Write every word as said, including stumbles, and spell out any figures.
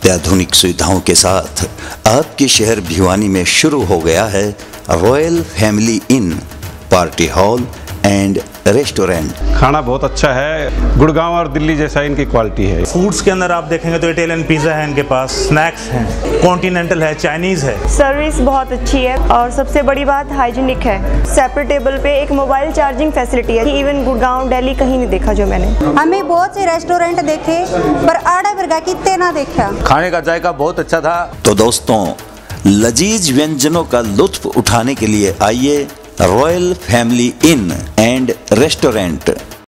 अत्याधुनिक सुविधाओं के साथ आपके शहर भिवानी में शुरू हो गया है royal family inn, party hall and restaurant. खाना बहुत अच्छा है, गुड़गांव और दिल्ली जैसा इनकी क्वालिटी है। फूड्स के अंदर आप देखेंगे तो इटालियन पिज़्ज़ा है इनके पास, स्नैक्स हैं, कॉन्टिनेंटल है, चाइनीज़ है। सर्विस बहुत अच्छी है और सबसे बड़ी बात हाइजीनिक है। सेपरेट टेबल पे एक मोबाइल चार्जिंग फैसिलिटी है, इवन गुड़गांव दिल्ली कहीं नहीं देखा जो मैंने। हमें बहुत से रेस्टोरेंट देखे पर आड़ा वर्गा कितने ना देखा। खाने का जायका बहुत अच्छा था। तो दोस्तों, लजीज व्यंजनों का लुत्फ उठाने के लिए आइए royal family inn and restaurant.